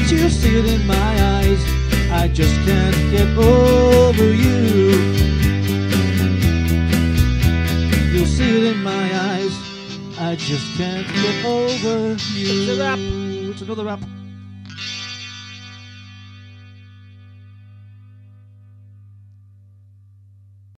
Can't you see it in my eyes? I just can't get over you. You'll see it in my eyes. I just can't get over you. It's a wrap. It's another wrap.